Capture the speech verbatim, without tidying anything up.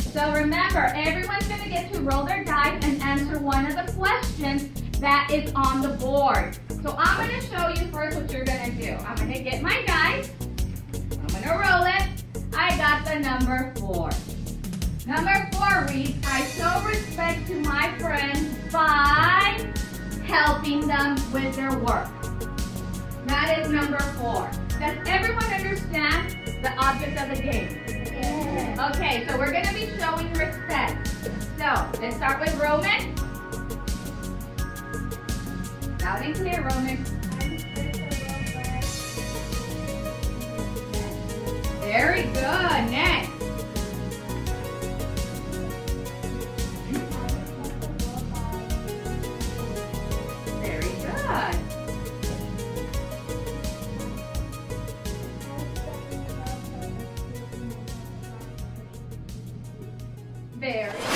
So remember, everyone's going to get to roll their dice and answer one of the questions that is on the board. So I'm going to show you first what you're going to do. I'm going to get my dice. I'm going to roll it. I got the number four. Number four reads, I show respect to my friends by helping them with their work. That is number four. Does everyone understand the object of the game? Yeah. Okay, so we're going to be showing respect. So, let's start with Roman. Loud and clear, Roman. Very good. Next. Very good. Very